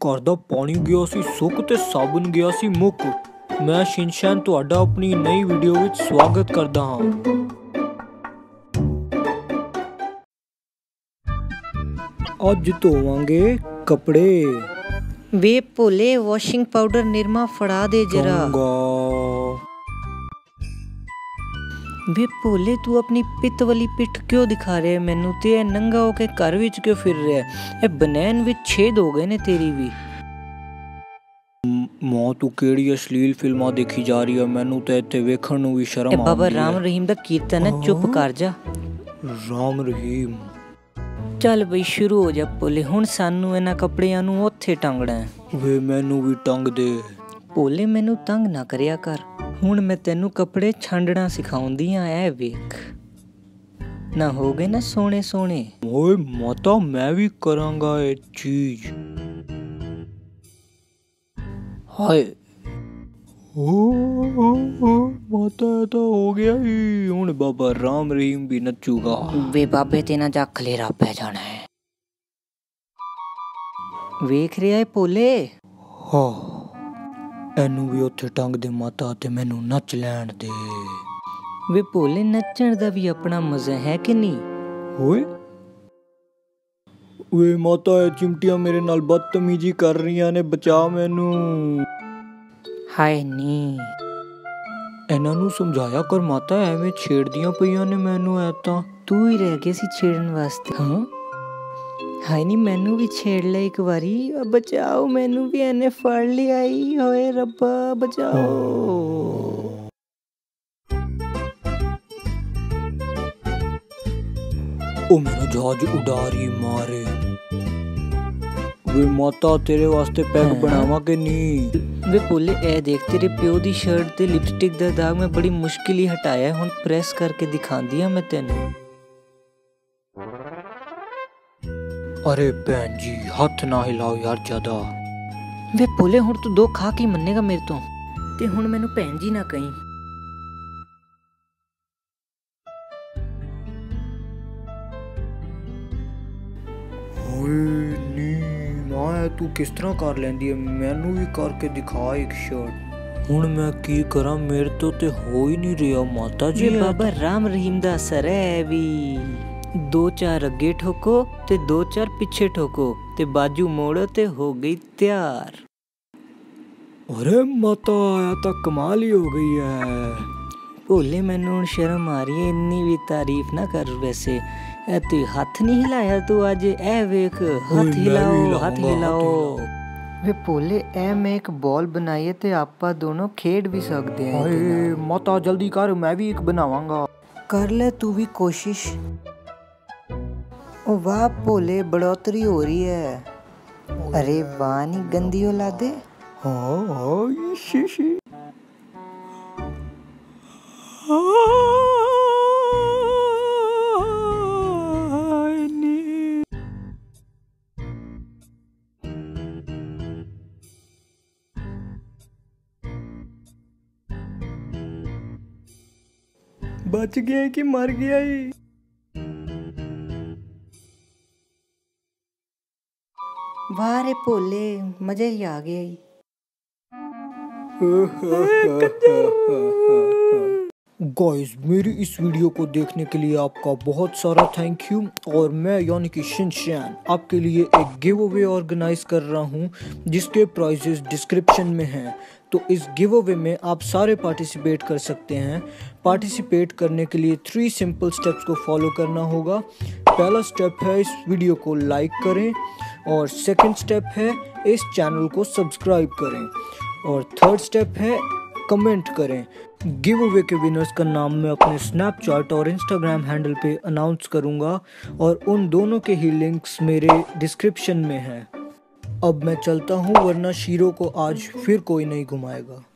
ਘਰ ਦਾ ਪਾਣੀ ਗਿਆ ਸੀ ਸੁੱਕ ਤੇ ਸਾਬਣ ਗਿਆ ਸੀ ਮੁੱਕ। ਮੈਂ ਸ਼ਿਨਚੈਨ ਤੁਹਾਡਾ ਆਪਣੀ ਨਈ ਵੀਡੀਓ ਵਿੱਚ ਸਵਾਗਤ ਕਰਦਾ ਹਾਂ। ਅੱਜ ਧੋਵਾਂਗੇ ਕੱਪੜੇ। ਵੇ ਭੋਲੇ ਵਾਸ਼ਿੰਗ ਪਾਊਡਰ ਨਿਰਮਾ ਫੜਾ ਦੇ ਜਰਾ। ਵੇ ਭੋਲੇ ਤੂੰ ਆਪਣੀ ਪਿੱਤ ਵਾਲੀ ਪਿੱਠ ਕਿਉਂ ਦਿਖਾ ਰਿਹਾ ਮੈਨੂੰ ਤੇ ਇਹ ਨੰਗਾ ਹੋ ਕੇ ਘਰ ਵਿੱਚ ਕਿਉਂ ਫਿਰ ਰਿਹਾ? ਇਹ ਬਨੈਨ ਵਿੱਚ ਛੇਦ ਹੋ ਗਏ ਨੇ ਤੇਰੀ ਵੀ। ਮਾਂ ਤੂੰ ਕਿਹੜੀ ਅਸ਼ਲੀਲ ਫਿਲਮਾਂ ਦੇਖੀ ਜਾ ਰਹੀ ਹੈ? ਮੈਨੂੰ ਤਾਂ ਇੱਥੇ ਵੇਖਣ ਨੂੰ ਵੀ ਸ਼ਰਮ ਆਉਂਦੀ ਹੈ। ਬਾਬਾ ਰਾਮ ਰਹੀਮ ਦਾ ਕੀਰਤਨ ਹੈ, ਚੁੱਪ ਕਰ ਜਾ। ਰਾਮ ਰਹੀਮ ਚੱਲ ਬਈ ਸ਼ੁਰੂ ਹੋ ਜਾ ਭੋਲੇ। ਹੁਣ ਸਾਨੂੰ ਇਹਨਾਂ ਕੱਪੜਿਆਂ ਨੂੰ ਉੱਥੇ ਟੰਗਣਾ ਹੈ। ਵੇ ਮੈਨੂੰ ਵੀ ਟੰਗ ਦੇ। ਭੋਲੇ ਮੈਨੂੰ ਤੰਗ ਨਾ ਕਰਿਆ ਕਰ। ਹੁਣ ਮੈਂ ਤੈਨੂੰ ਕੱਪੜੇ ਛਾਂਡਣਾ ਸਿਖਾਉਂਦੀ ਆ, ਇਹ ਵੇਖ ਨਾ ਹੋ ਗਏ ਨਾ ਸੋਹਣੇ ਸੋਹਣੇ। ਓਏ ਮਾਤਾ ਮੈਂ ਵੀ ਕਰਾਂਗਾ ਇਹ ਚੀਜ਼। ਹਾਏ ਮਾਤਾ ਤਾਂ ਹੋ ਗਿਆ ਹੀ। ਹੁਣ ਬਾਬਾ ਰਾਮ ਰਹੀਮ ਵੀ ਨੱਚੂਗਾ। ਵੇ ਬਾਬੇ ਤੇ ਨਾ ਜਾ ਖਲੇਰਾ ਪੈ ਜਾਣਾ ਹੈ। ਵੇਖ ਰਿਹਾ ਹੈ ਭੋਲੇ? ਹਾਂ ਇਹਨੂੰ ਵੀ ਉੱਥੇ ਟੰਗ ਦੇ ਮਾਤਾ ਤੇ ਮੈਨੂੰ ਨੱਚ ਲੈਣ ਦੇ। ਵੇ ਭੋਲੇ ਨੱਚਣ ਦਾ ਵੀ ਆਪਣਾ ਮਜ਼ਾ ਹੈ ਕਿ ਨਹੀਂ? ਓਏ ਵੇ ਮਾਤਾ ਇਹ ਚਿਮਟੀਆਂ ਮੇਰੇ ਨਾਲ ਬਦਤਮੀਜ਼ੀ ਕਰ ਰਹੀਆਂ ਨੇ, ਬਚਾ ਮੈਨੂੰ। ਹਾਏ ਨੀ ਇਹਨਾਂ ਨੂੰ ਸਮਝਾਇਆ ਕਰ ਮਾਤਾ, ਐਵੇਂ ਛੇੜਦੀਆਂ ਪਈਆਂ ਨੇ ਮੈਨੂੰ। ਐ ਤਾਂ ਤੂੰ ਹੀ ਰਹਿ ਗਿਆ ਸੀ ਛੇੜਨ ਵਾਸਤੇ। ਹਾਂ ਹਾਏ ਨੀ ਮੈਨੂੰ ਵੀ ਛੇੜ ਲੈ ਇੱਕ ਵਾਰੀ। ਬਚਾਓ ਮੈਨੂੰ ਵੀ, ਇਹਨੇ ਫੜ ਲਿਆ ਈ। ਹੋਏ ਰੱਬਾ ਬਚਾਓ। ਉਹ ਮੇਰਾ ਜਹਾਜ਼ ਉਡਾ ਰਹੀ ਮਾਰੇ। ਵੇ ਮਾਤਾ ਤੇਰੇ ਵਾਸਤੇ ਪੈਗ ਬਣਾਵਾਂ ਕਿ ਨਹੀਂ? ਵੇ ਭੋਲੇ ਇਹ ਦੇਖ ਤੇਰੇ ਪਿਓ ਦੀ ਸ਼ਰਟ ਤੇ ਲਿਪਸਟਿਕ ਦਾ ਦਾਗ ਮੈਂ ਬੜੀ ਮੁਸ਼ਕਿਲ ਹੀ ਹਟਾਇਆ। ਹੁਣ ਪ੍ਰੈਸ ਕਰਕੇ ਦਿਖਾਉਂਦੀ ਆ ਮੈਂ ਤੈਨੂੰ। ਅਰੇ ਭੈਣ ਜੀ ਹੱਥ ਨਾ ਹਿਲਾਓ ਯਾਰ ਜ਼ਿਆਦਾ। ਵੇ ਭੋਲੇ ਹੁਣ ਤੂੰ ਦੋ ਖਾ ਕੇ ਮੰਨੇਗਾ ਮੇਰੇ ਤੋਂ? ਤੇ ਹੁਣ ਮੈਨੂੰ ਭੈਣ ਜੀ ਨਾ ਕਹੀਂ। ਓਏ ਨੀ ਮਾਂ ਤੂੰ ਕਿਸ ਤਰ੍ਹਾਂ ਕਰ ਲੈਂਦੀ ਹੈ? ਮੈਨੂੰ ਵੀ ਕਰਕੇ ਦਿਖਾ ਇੱਕ ਸ਼ਰਟ। ਹੁਣ ਮੈਂ ਕੀ ਕਰਾਂ? ਮੇਰੇ ਤੋਂ ਤੇ ਹੋ ਹੀ ਨਹੀਂ ਰਿਹਾ ਮਾਤਾ ਜੀ। ਬਾਬਾ ਰਾਮ ਰਹੀਮ ਦਾ ਅਸਰ ਹੈ ਵੀ। 2-4 ਅੱਗੇ ਠੋਕੋ ਤੇ 2-4 ਪਿੱਛੇ ਠੋਕੋ ਤੇ ਬਾਜੂ ਮੋੜੋ ਤੇ ਹੋ ਗਈ ਤਿਆਰ। ਅਰੇ ਮਾਤਾ ਇਹ ਤਾਂ ਕਮਾਲ ਹੀ ਹੋ ਗਈ ਹੈ। ਭੋਲੇ ਮੈਨੂੰ ਹੁਣ ਸ਼ਰਮ ਆ ਰਹੀ ਹੈ, ਇੰਨੀ ਵੀ ਤਾਰੀਫ ਨਾ ਕਰ। ਵੈਸੇ ਇਹ ਤੂੰ ਹੱਥ ਨਹੀਂ ਹਿਲਾਇਆ ਤੂੰ ਅੱਜ। ਇਹ ਵੇਖ ਹੱਥ ਹਿਲਾਓ ਹੱਥ ਹਿਲਾਓ। ਵੇ ਭੋਲੇ ਇਹ ਮੈਂ ਇੱਕ ਬਾਲ ਬਣਾਈ ਹੈ ਤੇ ਆਪਾਂ ਦੋਨੋਂ ਖੇਡ ਵੀ ਸਕਦੇ ਹਾਂ। ਹਾਏ ਮਾਤਾ ਜਲਦੀ ਕਰ, ਮੈਂ ਵੀ ਇੱਕ ਬਣਾਵਾਂਗਾ। ਕਰ ਲੈ ਤੂੰ ਵੀ ਕੋਸ਼ਿਸ਼। ਉਹ ਵਾਹ ਭੋਲੇ ਬੜੋਤਰੀ ਹੋ ਰਹੀ ਹੈ। ਅਰੇ ਵਾਹ ਨੀ ਗੰਦੀ ਔਲਾਦੇ। ਹਾਂ ਸ਼ੀਸ਼ੀ बच गया कि मर गया ही? वाह रे भोले मजा ही आ गया ही। गाइस मेरी इस वीडियो को देखने के लिए आपका बहुत सारा थैंक यू। और मैं यानी कि शिनचैन आपके लिए एक गिव अवे ऑर्गेनाइज कर रहा हूँ जिसके प्राइजेस डिस्क्रिप्शन में हैं। तो इस गिव अवे में आप सारे पार्टिसिपेट कर सकते हैं। पार्टिसिपेट करने के लिए 3 सिंपल स्टेप्स को फॉलो करना होगा। पहला स्टेप है इस वीडियो को लाइक करें, और सेकंड स्टेप है इस चैनल को सब्सक्राइब करें, और थर्ड स्टेप है कमेंट करें। गिव अवे के विनर्स का नाम मैं अपने स्नैपचैट और इंस्टाग्राम हैंडल पे अनाउंस करूँगा, और उन दोनों के ही लिंक्स मेरे डिस्क्रिप्शन में हैं। अब मैं चलता हूँ वरना शीरो को आज फिर कोई नहीं घुमाएगा।